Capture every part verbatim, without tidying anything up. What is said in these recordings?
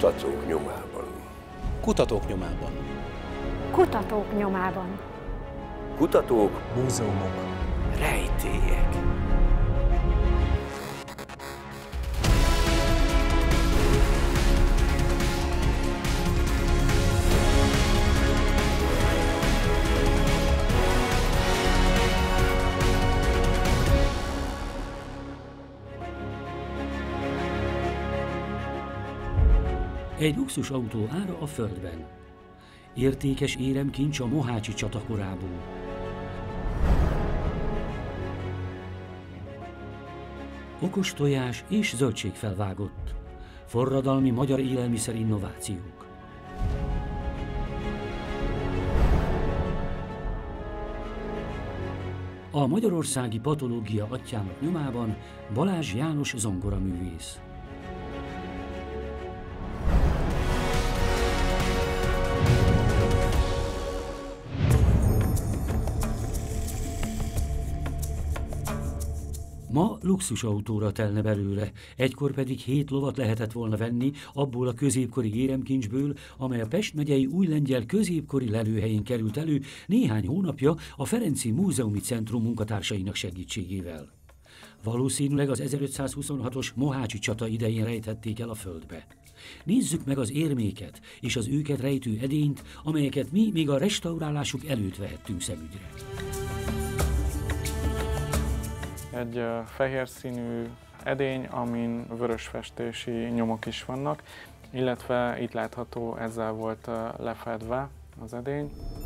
Kutatók nyomában. Kutatók nyomában. Kutatók nyomában. Kutatók, múzeumok, rejtélyek. Egy luxusautó ára a földben. Értékes éremkincs a mohácsi csata korából. Okos tojás és zöldség felvágott. Forradalmi magyar élelmiszer innovációk. A magyarországi patológia atyjának nyomában Balázs János zongoraművész. Ma luxusautóra telne belőle, egykor pedig hét lovat lehetett volna venni abból a középkori éremkincsből, amely a Pest megyei Újlengyel középkori lelőhelyén került elő néhány hónapja a Ferenci Múzeumi Centrum munkatársainak segítségével. Valószínűleg az ezerötszázhuszonhatos mohácsi csata idején rejtették el a földbe. Nézzük meg az érméket és az őket rejtő edényt, amelyeket mi még a restaurálásuk előtt vehettünk szemügyre. Egy fehér színű edény, amin vörös festési nyomok is vannak, illetve itt látható, ezzel volt lefedve az edény.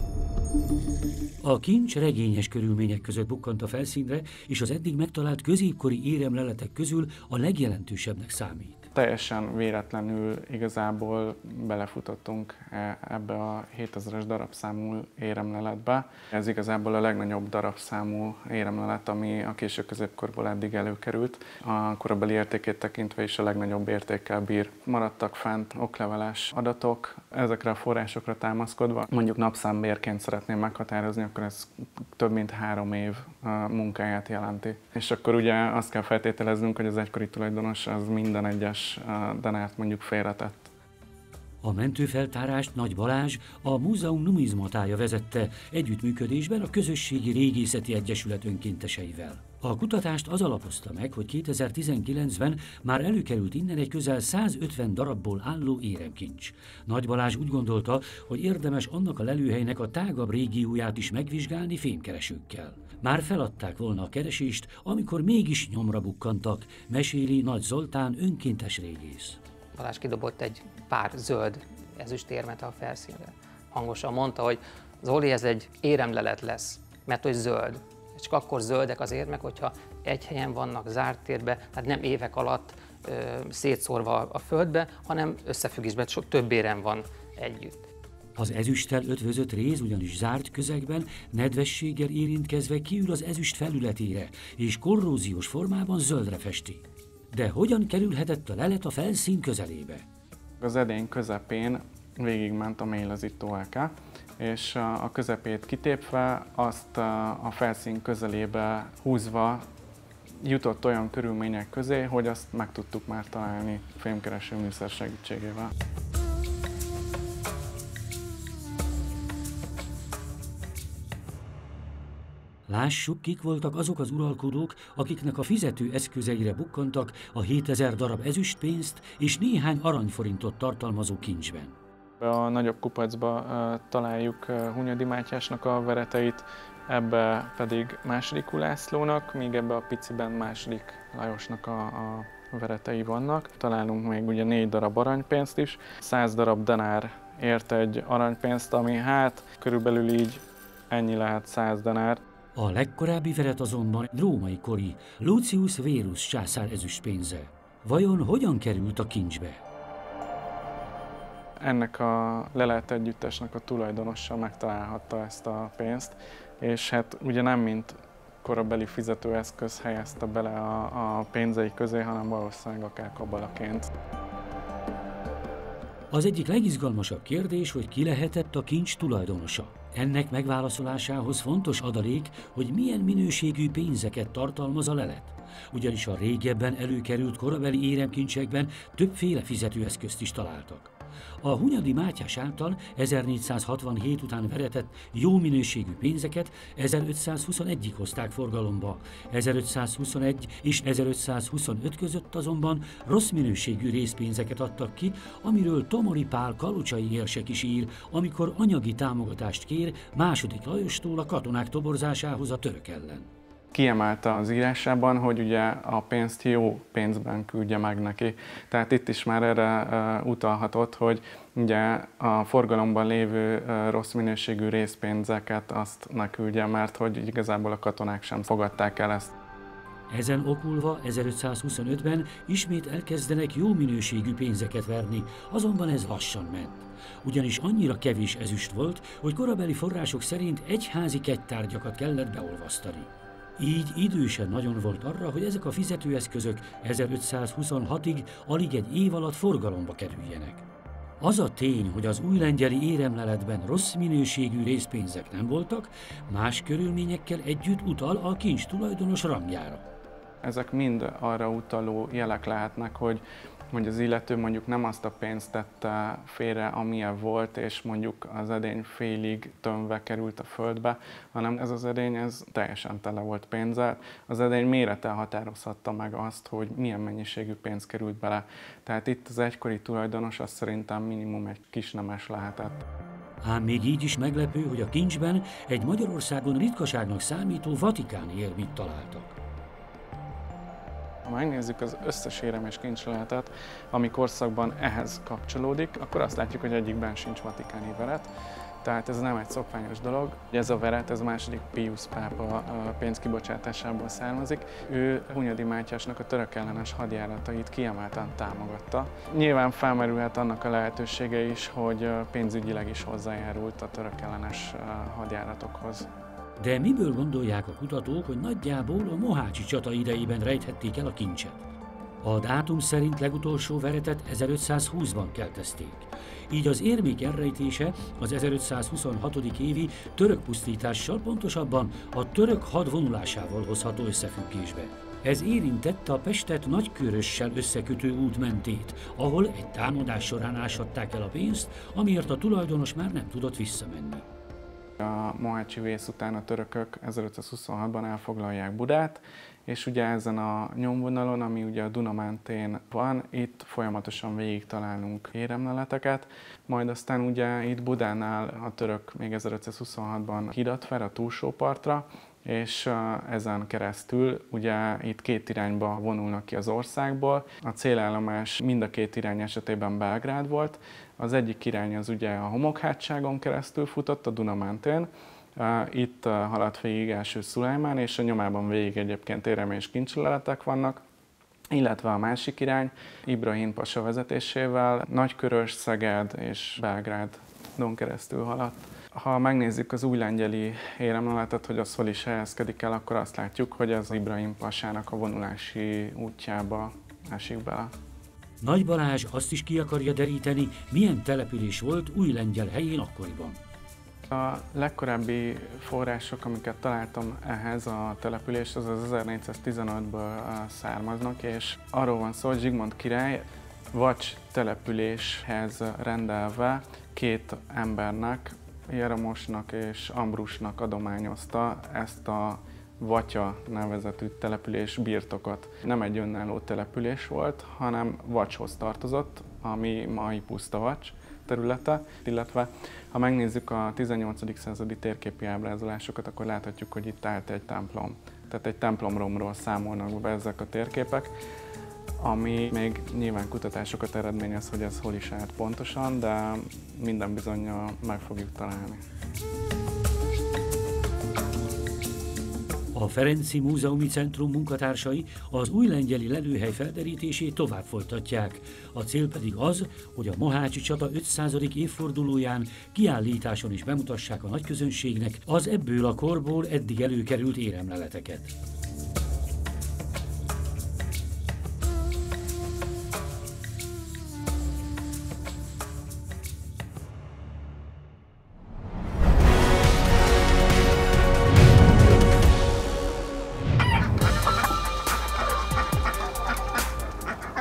A kincs regényes körülmények között bukkant a felszínre, és az eddig megtalált középkori éremleletek közül a legjelentősebbnek számít. Teljesen véletlenül igazából belefutottunk ebbe a hétezeres darabszámú éremleletbe. Ez igazából a legnagyobb darabszámú éremlelet, ami a késő középkorból eddig előkerült. A korabeli értékét tekintve is a legnagyobb értékkel bír. Maradtak fent okleveles adatok, ezekre a forrásokra támaszkodva. Mondjuk napszámbérként szeretném meghatározni, akkor ez több mint három év munkáját jelenti. És akkor ugye azt kell feltételeznünk, hogy az egykori tulajdonos az minden egyes denárt mondjuk félretett. A mentőfeltárást Nagy Balázs, a múzeum numizmatája vezette együttműködésben a Közösségi Régészeti Egyesület önkénteseivel. A kutatást az alapozta meg, hogy kétezer-tizenkilencben már előkerült innen egy közel százötven darabból álló éremkincs. Nagy Balázs úgy gondolta, hogy érdemes annak a lelőhelynek a tágabb régióját is megvizsgálni fémkeresőkkel. Már feladták volna a keresést, amikor mégis nyomra bukkantak, meséli Nagy Zoltán, önkéntes régész. Balázs kidobott egy pár zöld ezüstérmet a felszínre. Hangosan mondta, hogy Zoli, ez egy éremlelet lesz, mert hogy zöld. És csak akkor zöldek az érmek, hogyha egy helyen vannak, zárt térbe, hát nem évek alatt ö, szétszórva a földbe, hanem összefüggésben sok több érem van együtt. Az ezüsttel ötvözött réz ugyanis zárt közegben, nedvességgel érintkezve kiül az ezüst felületére, és korróziós formában zöldre festi. De hogyan kerülhetett a lelet a felszín közelébe? Az edény közepén végigment a mélylazító elke, és a közepét kitépve, azt a felszín közelébe húzva jutott olyan körülmények közé, hogy azt meg tudtuk már találni fémkereső műszer segítségével. Lássuk, kik voltak azok az uralkodók, akiknek a fizető eszközeire bukkantak a hétezer darab ezüstpénzt és néhány aranyforintot tartalmazó kincsben. A nagyobb kupacba uh, találjuk uh, Hunyadi Mátyásnak a vereteit, ebbe pedig második Ulászlónak, míg ebbe a piciben második Lajosnak a, a veretei vannak. Találunk még ugye négy darab aranypénzt is, száz darab denár ért egy aranypénzt, ami hát körülbelül így ennyi lehet száz denár. A legkorábbi veret azonban római kori, Lucius Verus császár ezüstpénze. Vajon hogyan került a kincsbe? Ennek a lelelt együttesnek a tulajdonosa megtalálhatta ezt a pénzt, és hát ugye nem mint korabeli fizetőeszköz helyezte bele a, a pénzei közé, hanem valószínűleg akár kabalaként. Az egyik legizgalmasabb kérdés, hogy ki lehetett a kincs tulajdonosa. Ennek megválaszolásához fontos adalék, hogy milyen minőségű pénzeket tartalmaz a lelet. ugyanis a régebben előkerült korabeli éremkincsekben többféle fizetőeszközt is találtak. A Hunyadi Mátyás által ezernégyszázhatvanhét után veretett jó minőségű pénzeket ezerötszázhuszonegyig hozták forgalomba, ezerötszázhuszonegy és ezerötszázhuszonöt között azonban rossz minőségű részpénzeket adtak ki, amiről Tomori Pál kalocsai érsek is ír, amikor anyagi támogatást kér második Lajostól a katonák toborzásához a török ellen. Kiemelte az írásában, hogy ugye a pénzt jó pénzben küldje meg neki. Tehát itt is már erre uh, utalhatott, hogy ugye a forgalomban lévő uh, rossz minőségű részpénzeket azt ne küldje, mert hogy igazából a katonák sem fogadták el ezt. Ezen okulva ezerötszázhuszonötben ismét elkezdenek jó minőségű pénzeket verni, azonban ez lassan ment. Ugyanis annyira kevés ezüst volt, hogy korabeli források szerint egyházi kegytárgyakat kellett beolvasztani. Így idő sem nagyon volt arra, hogy ezek a fizetőeszközök ezerötszázhuszonhatig alig egy év alatt forgalomba kerüljenek. Az a tény, hogy az újlengyeli éremleletben rossz minőségű részpénzek nem voltak, más körülményekkel együtt utal a kincs tulajdonos rangjára. Ezek mind arra utaló jelek lehetnek, hogy hogy az illető mondjuk nem azt a pénzt tette félre, amilyen volt, és mondjuk az edény félig tömve került a földbe, hanem ez az edény ez teljesen tele volt pénzzel. Az edény mérete határozhatta meg azt, hogy milyen mennyiségű pénz került bele. Tehát itt az egykori tulajdonos azt szerintem minimum egy kisnemes lehetett. Ám még így is meglepő, hogy a kincsben egy Magyarországon ritkaságnak számító vatikáni érmét találtak. Ha megnézzük az összes érem és kincsleletet, ami korszakban ehhez kapcsolódik, akkor azt látjuk, hogy egyikben sincs vatikáni veret. Tehát ez nem egy szokványos dolog. Ez a veret, ez második Piusz pápa pénzkibocsátásából származik. Ő Hunyadi Mátyásnak a török ellenes hadjáratait kiemelten támogatta. Nyilván felmerülhet annak a lehetősége is, hogy pénzügyileg is hozzájárult a török ellenes hadjáratokhoz. De miből gondolják a kutatók, hogy nagyjából a mohácsi csata idejében rejthették el a kincset? A dátum szerint legutolsó veretet ezerötszázhúszban keltezték. Így az érmék elrejtése az ezerötszázhuszonhat. évi török pusztítással, pontosabban a török had vonulásával hozható összefüggésbe. Ez érintette a Pestet Nagykőrössel összekötő út mentét, ahol egy támadás során áshatták el a pénzt, amiért a tulajdonos már nem tudott visszamenni. A mohácsi vész után a törökök ezerötszázhuszonhatban elfoglalják Budát, és ugye ezen a nyomvonalon, ami ugye a Duna mentén van, itt folyamatosan végig találunk éremleleteket, majd aztán ugye itt Budánál a török még ezerötszázhuszonhatban hidat ver a túlsó partra, és ezen keresztül ugye itt két irányba vonulnak ki az országból. A célállomás mind a két irány esetében Belgrád volt. Az egyik irány az ugye a Homokhátságon keresztül futott, a Duna mentén. Itt haladt végig első Szulajmán, és a nyomában végig egyébként érem és kincsleletek vannak. Illetve a másik irány Ibrahim pasa vezetésével Nagykörös, Szeged és Belgrádon keresztül haladt. Ha megnézzük az újlengyeli éremleletet, hogy az hol is helyezkedik el, akkor azt látjuk, hogy ez Ibrahim pasának a vonulási útjába esik bele. Nagy Balázs azt is ki akarja deríteni, milyen település volt Újlengyel helyén akkoriban. A legkorábbi források, amiket találtam ehhez a település, az az ezernégyszáztizenötből származnak, és arról van szó, hogy Zsigmond király Vacs településhez rendelve két embernek, Jeromosnak és Ambrusnak adományozta ezt a Vatya nevezetű település birtokot. Nem egy önálló település volt, hanem Vacshoz tartozott, ami mai Pusztavacs területe, illetve ha megnézzük a tizennyolcadik századi térképi ábrázolásokat, akkor láthatjuk, hogy itt állt egy templom. Tehát egy templomromról számolnak be ezek a térképek, ami még nyilván kutatásokat eredményez, hogy ez hol is állt pontosan, de minden bizonnyal meg fogjuk találni. A Ferenci Múzeumi Centrum munkatársai az újlengyeli lelőhely felderítését tovább folytatják. A cél pedig az, hogy a mohácsi csata ötszázadik évfordulóján kiállításon is bemutassák a nagyközönségnek az ebből a korból eddig előkerült éremleleteket.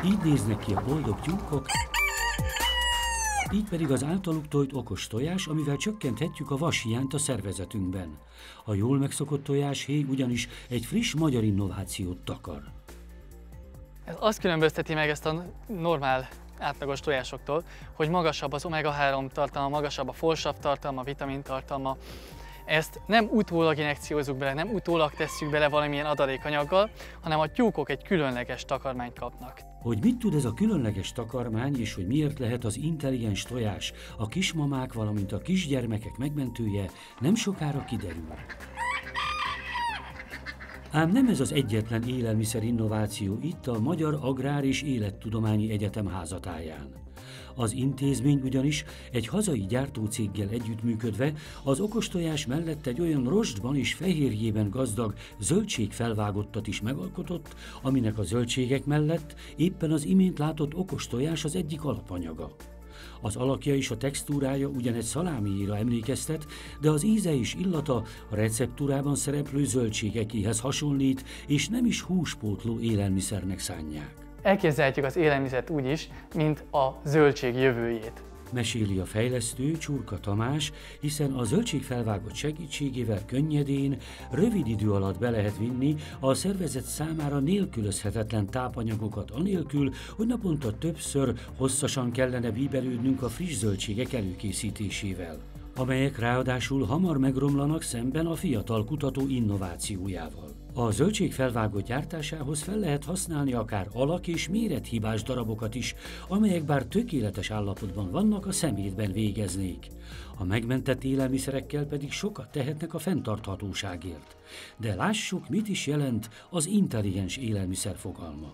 Így néznek ki a boldog tyúkok, így pedig az általuk tojt okos tojás, amivel csökkenthetjük a vashiányt a szervezetünkben. A jól megszokott tojáshéj ugyanis egy friss magyar innovációt takar. Ez azt különbözteti meg ezt a normál átlagos tojásoktól, hogy magasabb az omega három tartalma, magasabb a folsav tartalma, vitamin tartalma. Ezt nem utólag injekciózzuk bele, nem utólag tesszük bele valamilyen adalékanyaggal, hanem a tyúkok egy különleges takarmányt kapnak. Hogy mit tud ez a különleges takarmány, és hogy miért lehet az intelligens tojás a kismamák, valamint a kisgyermekek megmentője, nem sokára kiderül. Ám nem ez az egyetlen élelmiszer innováció itt a Magyar Agrár és Élettudományi Egyetem házatáján. Az intézmény ugyanis egy hazai gyártócéggel együttműködve az okostojás mellett egy olyan rostban és fehérjében gazdag zöldségfelvágottat is megalkotott, aminek a zöldségek mellett éppen az imént látott okostojás az egyik alapanyaga. Az alakja és a textúrája ugyan egy szalámiéra emlékeztet, de az íze és illata a receptúrában szereplő zöldségekéhez hasonlít, és nem is húspótló élelmiszernek szánják. Elképzelhetjük az élelmiszert úgy is, mint a zöldség jövőjét. Meséli a fejlesztő, Csurka Tamás, hiszen a zöldségfelvágott segítségével könnyedén, rövid idő alatt be lehet vinni a szervezet számára nélkülözhetetlen tápanyagokat anélkül, hogy naponta többször hosszasan kellene bíbelődnünk a friss zöldségek előkészítésével, amelyek ráadásul hamar megromlanak szemben a fiatal kutató innovációjával. A zöldség felvágott gyártásához fel lehet használni akár alak- és mérethibás darabokat is, amelyek bár tökéletes állapotban vannak, a szemétben végeznék. A megmentett élelmiszerekkel pedig sokat tehetnek a fenntarthatóságért. De lássuk, mit is jelent az intelligens élelmiszer fogalma.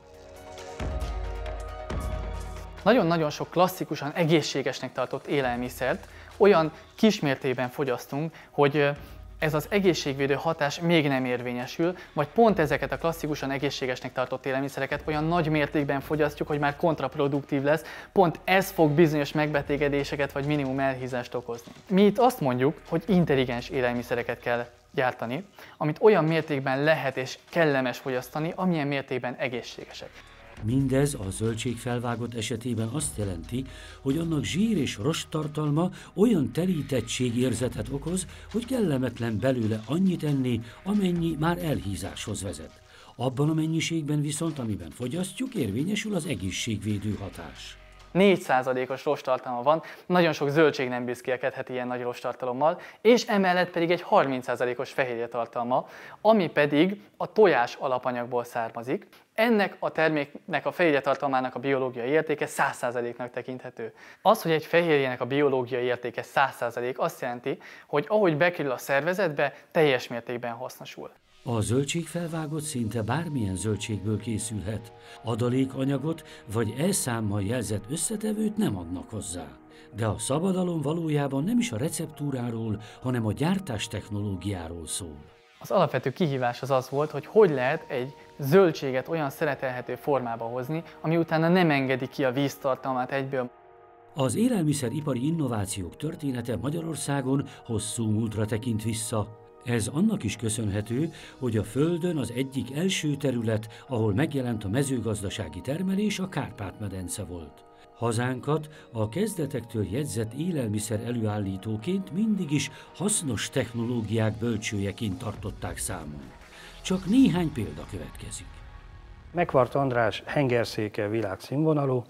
Nagyon-nagyon sok klasszikusan egészségesnek tartott élelmiszert olyan kismértékben fogyasztunk, hogy ez az egészségvédő hatás még nem érvényesül, vagy pont ezeket a klasszikusan egészségesnek tartott élelmiszereket olyan nagy mértékben fogyasztjuk, hogy már kontraproduktív lesz, pont ez fog bizonyos megbetegedéseket vagy minimum elhízást okozni. Mi itt azt mondjuk, hogy intelligens élelmiszereket kell gyártani, amit olyan mértékben lehet és kellemes fogyasztani, amilyen mértékben egészségesek. Mindez a zöldségfelvágott esetében azt jelenti, hogy annak zsír és rost tartalma olyan terítettségérzetet okoz, hogy kellemetlen belőle annyit enni, amennyi már elhízáshoz vezet. Abban a mennyiségben viszont, amiben fogyasztjuk, érvényesül az egészségvédő hatás. négy százalékos rosttartalma van, nagyon sok zöldség nem büszkélkedhet ilyen nagy rosttartalommal, és emellett pedig egy harminc százalékos fehérje tartalma, ami pedig a tojás alapanyagból származik. Ennek a terméknek a fehérje tartalmának a biológiai értéke száz százaléknak tekinthető. Az, hogy egy fehérjének a biológiai értéke száz százalék, azt jelenti, hogy ahogy bekerül a szervezetbe, teljes mértékben hasznosul. A zöldségfelvágott szinte bármilyen zöldségből készülhet. Adalékanyagot vagy elszámmal jelzett összetevőt nem adnak hozzá. De a szabadalom valójában nem is a receptúráról, hanem a gyártás technológiáról szól. Az alapvető kihívás az az volt, hogy hogy lehet egy zöldséget olyan szeretelhető formába hozni, ami utána nem engedi ki a víztartalmát egyből. Az élelmiszeripari innovációk története Magyarországon hosszú múltra tekint vissza. Ez annak is köszönhető, hogy a Földön az egyik első terület, ahol megjelent a mezőgazdasági termelés, a Kárpát-medence volt. Hazánkat a kezdetektől jegyzett élelmiszer előállítóként mindig is hasznos technológiák bölcsőjeként tartották számon. Csak néhány példa következik. Megvart András hengerszéke világszínvonalú,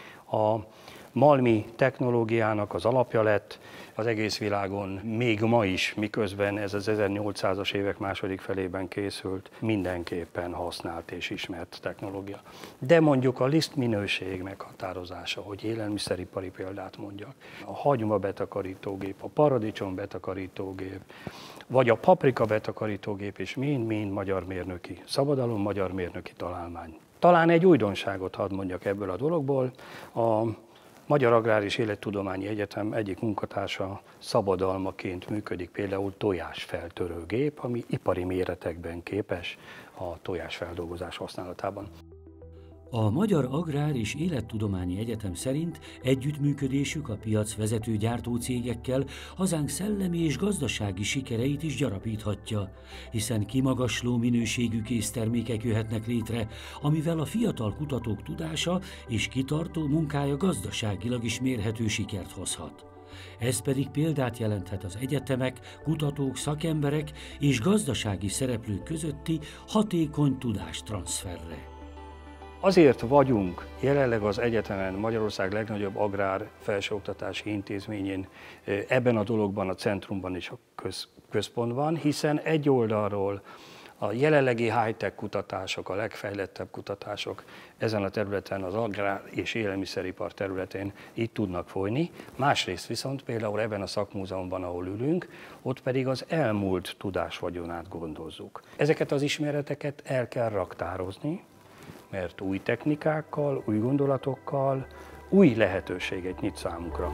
a malmi technológiának az alapja lett az egész világon, még ma is, miközben ez az ezernyolcszázas évek második felében készült, mindenképpen használt és ismert technológia. De mondjuk a liszt minőség meghatározása, hogy élelmiszeripari példát mondjak, a hagyma betakarítógép, a paradicsom betakarítógép, vagy a paprika betakarítógép is mind-mind magyar mérnöki szabadalom, magyar mérnöki találmány. Talán egy újdonságot hadd mondjak ebből a dologból. A Magyar Agrár és Élettudományi Egyetem egyik munkatársa szabadalmaként működik például tojásfeltörőgép, ami ipari méretekben képes a tojásfeldolgozás használatában. A Magyar Agrár és Élettudományi Egyetem szerint együttműködésük a piac vezető gyártócégekkel hazánk szellemi és gazdasági sikereit is gyarapíthatja, hiszen kimagasló minőségű késztermékek jöhetnek létre, amivel a fiatal kutatók tudása és kitartó munkája gazdaságilag is mérhető sikert hozhat. Ez pedig példát jelenthet az egyetemek, kutatók, szakemberek és gazdasági szereplők közötti hatékony tudástranszferre. Azért vagyunk jelenleg az egyetemen, Magyarország legnagyobb agrár felsőoktatási intézményén, ebben a dologban, a centrumban és a köz, központban, hiszen egy oldalról a jelenlegi high-tech kutatások, a legfejlettebb kutatások ezen a területen, az agrár és élelmiszeripar területén itt tudnak folyni. Másrészt viszont például ebben a szakmúzeumban, ahol ülünk, ott pedig az elmúlt tudásvagyonát gondozzuk. Ezeket az ismereteket el kell raktározni, mert új technikákkal, új gondolatokkal új lehetőséget nyit számunkra.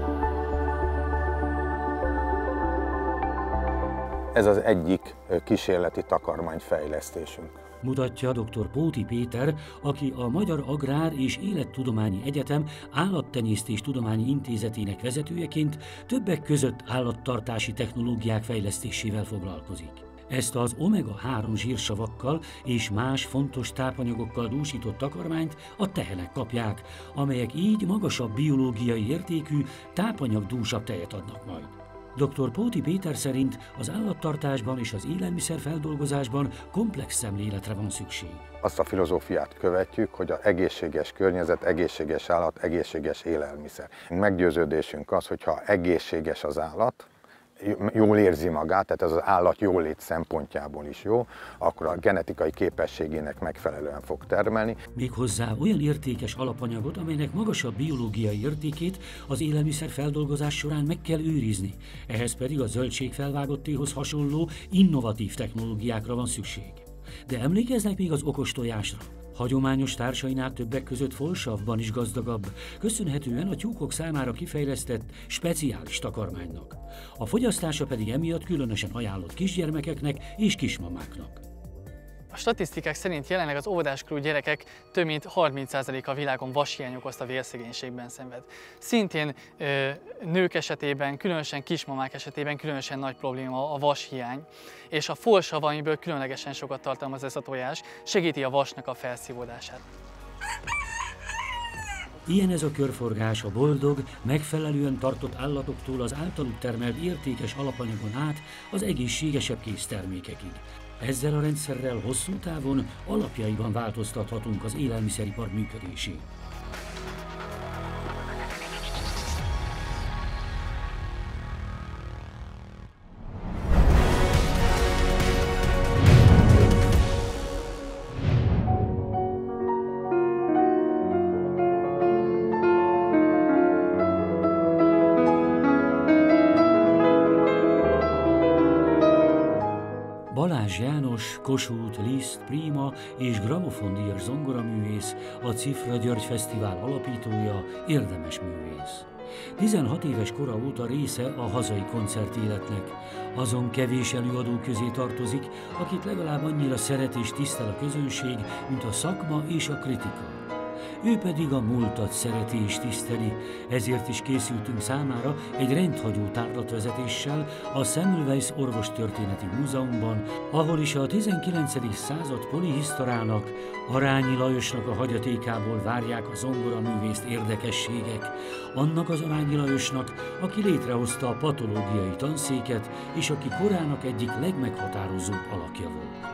Ez az egyik kísérleti takarmányfejlesztésünk. Mutatja dr. Póti Péter, aki a Magyar Agrár és Élettudományi Egyetem Állattenyésztés Tudományi Intézetének vezetőjeként többek között állattartási technológiák fejlesztésével foglalkozik. Ezt az omega három zsírsavakkal és más fontos tápanyagokkal dúsított takarmányt a tehenek kapják, amelyek így magasabb biológiai értékű, tápanyagdúsabb tejet adnak majd. doktor Póti Péter szerint az állattartásban és az élelmiszerfeldolgozásban komplex szemléletre van szükség. Azt a filozófiát követjük, hogy az egészséges környezet, egészséges állat, egészséges élelmiszer. Meggyőződésünk az, hogyha egészséges az állat, jól érzi magát, tehát ez az állat jólét szempontjából is jó, akkor a genetikai képességének megfelelően fog termelni. Méghozzá olyan értékes alapanyagot, amelynek magasabb biológiai értékét az élelmiszer feldolgozás során meg kell őrizni. Ehhez pedig a zöldségfelvágottéhoz hasonló innovatív technológiákra van szükség. De emlékeznek még az okos tojásra? Hagyományos társainál többek között folsavban is gazdagabb, köszönhetően a tyúkok számára kifejlesztett speciális takarmánynak. A fogyasztása pedig emiatt különösen ajánlott kisgyermekeknek és kismamáknak. A statisztikák szerint jelenleg az óvodáskorú gyerekek több mint harminc százaléka a világon vashiány okozta vérszegénységben szenved. Szintén ö, nők esetében, különösen kismamák esetében különösen nagy probléma a vashiány, és a folsav, amiből különlegesen sokat tartalmaz ez a tojás, segíti a vasnak a felszívódását. Ilyen ez a körforgás a boldog, megfelelően tartott állatoktól az általuk termelt értékes alapanyagon át az egészségesebb késztermékekig. Ezzel a rendszerrel hosszú távon alapjaiban változtathatunk az élelmiszeripar működésén. Balázs János, Kossuth, Liszt, Prima és gramofondíjas zongoraművész, a Cifra György Fesztivál alapítója, érdemes művész. tizenhat éves kora óta része a hazai koncertéletnek. Azon kevés előadó közé tartozik, akit legalább annyira szeret és tisztel a közönség, mint a szakma és a kritika. Ő pedig a múltat szereti és tiszteli, ezért is készültünk számára egy rendhagyó tárlatvezetéssel a Semmelweis Orvostörténeti Múzeumban, ahol is a tizenkilencedik század polihisztorának, Arányi Lajosnak a hagyatékából várják a zongoraművészt érdekességek, annak az Arányi Lajosnak, aki létrehozta a patológiai tanszéket, és aki korának egyik legmeghatározóbb alakja volt.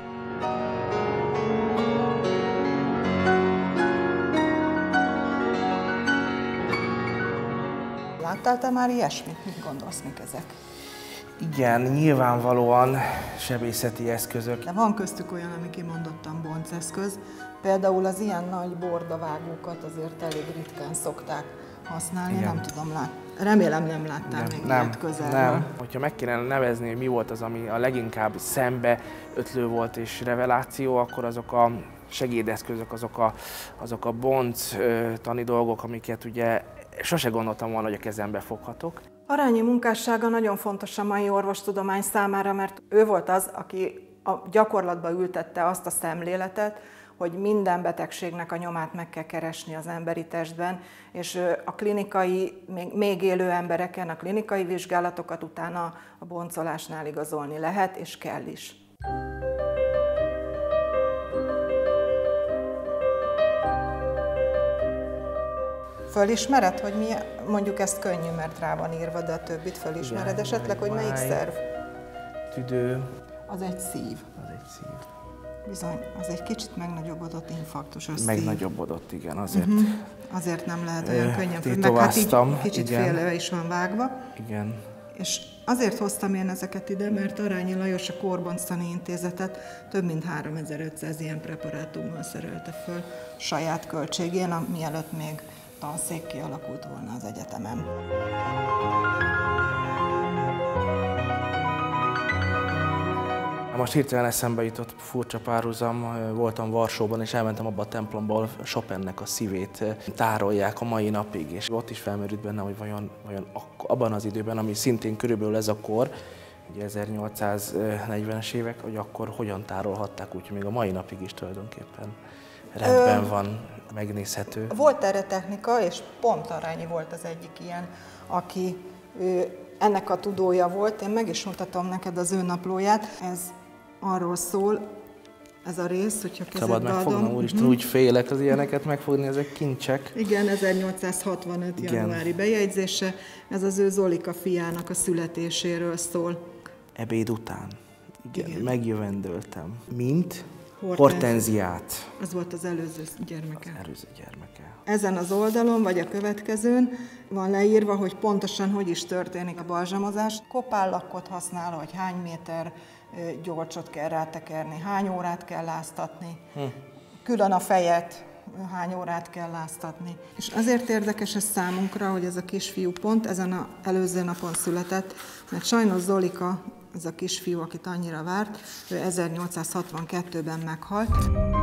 Láttál te már ilyesmit? Mit gondolsz, mik ezek? Igen, nyilvánvalóan sebészeti eszközök. De van köztük olyan, ami kimondottan bonceszköz. Például az ilyen nagy bordavágókat azért elég ritkán szokták használni. Igen. Nem tudom, lát... remélem nem láttál nem, még nem, ilyet közelről. Nem. Hogyha meg kéne nevezni, hogy mi volt az, ami a leginkább szembe ötlő volt és reveláció, akkor azok a segédeszközök, azok a, azok a bonctani dolgok, amiket ugye sose gondoltam volna, hogy a kezembe foghatok. Arányi munkássága nagyon fontos a mai orvostudomány számára, mert ő volt az, aki a gyakorlatba ültette azt a szemléletet, hogy minden betegségnek a nyomát meg kell keresni az emberi testben, és a klinikai, még, még élő embereken a klinikai vizsgálatokat utána a boncolásnál igazolni lehet, és kell is. Fölismered, hogy mi, mondjuk ezt könnyű, mert rá van írva, de a többit fölismered igen, esetleg, hogy melyik szerv? Tüdő. Az egy szív. Az egy szív. Bizony, az egy kicsit megnagyobbodott infarktusos szív. Megnagyobbodott, igen, azért. Uh-huh. Azért nem lehet olyan ö, könnyen föl, meg hát így kicsit félve is van vágva. Igen. És azért hoztam én ezeket ide, mert Arányi Lajos a Kórbonctani Intézetet több mint háromezer-ötszáz ilyen preparátummal szerelte föl saját költségén, mielőtt még tanszék kialakult volna az egyetemen. Most hirtelen eszembe jutott furcsa párhuzam, voltam Varsóban, és elmentem abba a templomba, ahol Chopinnek a szívét tárolják a mai napig, és ott is felmerült bennem, hogy vajon, vajon abban az időben, ami szintén körülbelül ez a kor, ugye ezernyolcszáznegyvenes évek, hogy akkor hogyan tárolhatták, úgyhogy még a mai napig is tulajdonképpen rendben van, megnézhető. Volt erre technika, és pont Arányi volt az egyik ilyen, aki ő, ennek a tudója volt. Én meg is mutatom neked az ő naplóját. Ez arról szól, ez a rész, hogyha kezedbe adom. Szabad megfognom, úristen, uh-huh. Úgy félek az ilyeneket megfogni, ezek kincsek. Igen, ezernyolcszázhatvanöt igen. Januári bejegyzése. Ez az ő Zolika fiának a születéséről szól. Ebéd után. Igen, igen. Megjövendöltem. Mint? Hortenziát. Ez volt az előző gyermeke. Az előző gyermeke. Ezen az oldalon, vagy a következőn van leírva, hogy pontosan hogy is történik a balzsamozás. Kopállakkot használ, hogy hány méter gyolcsot kell rátekerni, hány órát kell láztatni, hm. külön a fejet, hány órát kell láztatni. És azért érdekes ez számunkra, hogy ez a kisfiú pont ezen az előző napon született, mert sajnos Zolika, ez a kisfiú, akit annyira várt, ő ezernyolcszázhatvankettőben meghalt.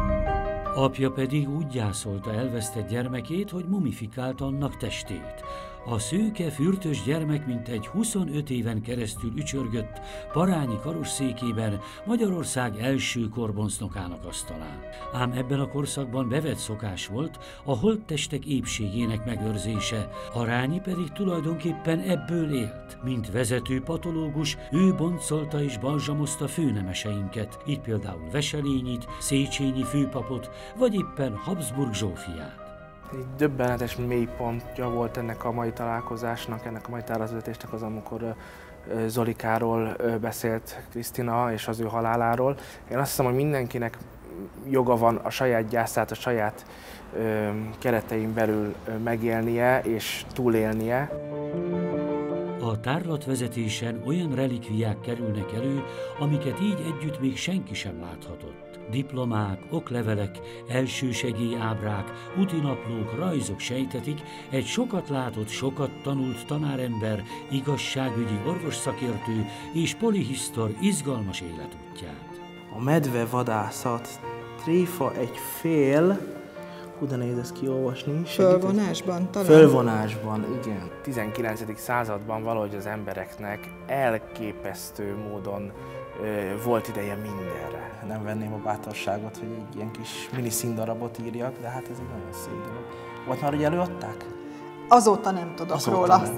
Apja pedig úgy gyászolta elvesztett gyermekét, hogy mumifikált annak testét. A szőke, fürtös gyermek mintegy huszonöt éven keresztül ücsörgött parányi karosszékében Magyarország első korboncnokának asztalán. Ám ebben a korszakban bevett szokás volt a holttestek épségének megőrzése, Arányi pedig tulajdonképpen ebből élt. Mint vezető patológus, ő boncolta és balzsamozta főnemeseinket, így például Veselényit, Széchenyi főpapot, vagy éppen Habsburg Zsófiát. Egy döbbenetes mélypontja volt ennek a mai találkozásnak, ennek a mai tárazvetésnek az, amikor Zolikáról beszélt Krisztina és az ő haláláról. Én azt hiszem, hogy mindenkinek joga van a saját gyászát, a saját keretein belül megélnie és túlélnie. A tárlatvezetésen olyan relikviák kerülnek elő, amiket így együtt még senki sem láthatott. Diplomák, oklevelek, elsősegélyábrák, útinaplók, rajzok sejtetik egy sokat látott, sokat tanult tanárember, igazságügyi orvosszakértő és polihisztor izgalmas életútját. A medvevadászat, tréfa egy fél, hú, de nehéz ezt kiolvasni. Fölvonásban talán? Fölvonásban, igen. tizenkilencedik században valahogy az embereknek elképesztő módon ö, volt ideje mindenre. Nem venném a bátorságot, hogy egy ilyen kis mini színdarabot írjak, de hát ez egy nagyon szép dolog. Volt már, hogy előadták? Azóta nem tudok Azóta róla. Nem.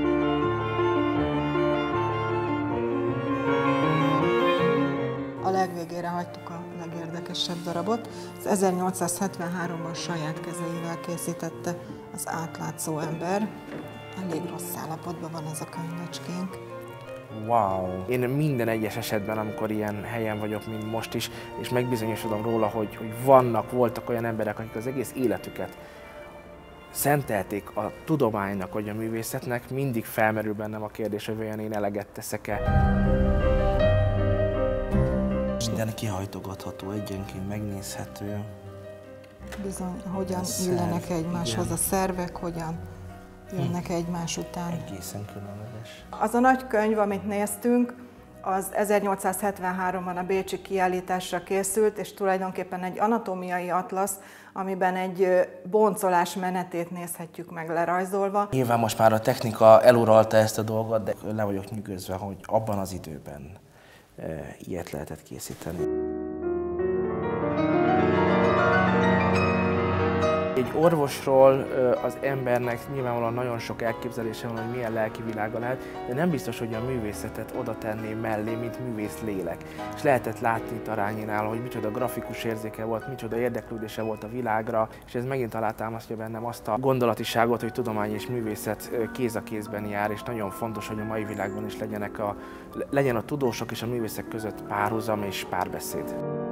A legvégére hagytuk a legérdekesebb darabot. Az ezernyolcszázhetvenháromban saját kezeivel készítette az Átlátszó ember. Elég rossz állapotban van ez a könyvecskénk. Wow! Én minden egyes esetben, amikor ilyen helyen vagyok, mint most is, és megbizonyosodom róla, hogy, hogy vannak, voltak olyan emberek, akik az egész életüket szentelték a tudománynak, vagy a művészetnek, mindig felmerül bennem a kérdés, hogy olyan én eleget teszek-e. Minden kihajtogatható, egyenként megnézhető. Bizony, hogyan illenek egymáshoz a szervek, hogyan jönnek egymás után. Egészen különleges. Az a nagy könyv, amit néztünk, az ezernyolcszázhetvenháromban a bécsi kiállításra készült, és tulajdonképpen egy anatómiai atlasz, amiben egy boncolás menetét nézhetjük meg lerajzolva. Nyilván most már a technika eluralta ezt a dolgot, de le vagyok nyűgözve, hogy abban az időben e, ilyet lehetett készíteni. Egy orvosról az embernek nyilvánvalóan nagyon sok elképzelése van, hogy milyen lelki világa lehet, de nem biztos, hogy a művészetet oda tenném mellé, mint művész lélek. És lehetett látni itt Aránynál, hogy micsoda grafikus érzéke volt, micsoda érdeklődése volt a világra, és ez megint alátámasztja bennem azt a gondolatiságot, hogy tudomány és művészet kéz a kézben jár, és nagyon fontos, hogy a mai világban is legyenek a, legyen a tudósok és a művészek között párhuzam és párbeszéd.